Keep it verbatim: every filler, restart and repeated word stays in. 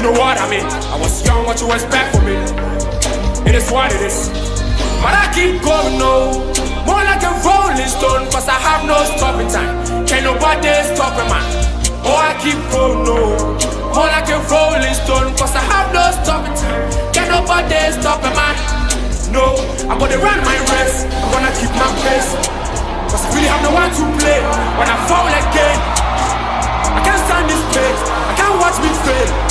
know what I mean. I was young, what you expect from me? It is what it is. But I keep going, no. More like a rolling stone, cause I have no stopping time. Can't nobody stop a man. Oh, I keep going, no. More like a rolling stone, cause I have no stopping time. Can't nobody stop a man. No, I'm gonna run my race. I'm gonna keep my place. Cause I really have no one to play when I fall again. I can't stand this pain, I can't watch me fail.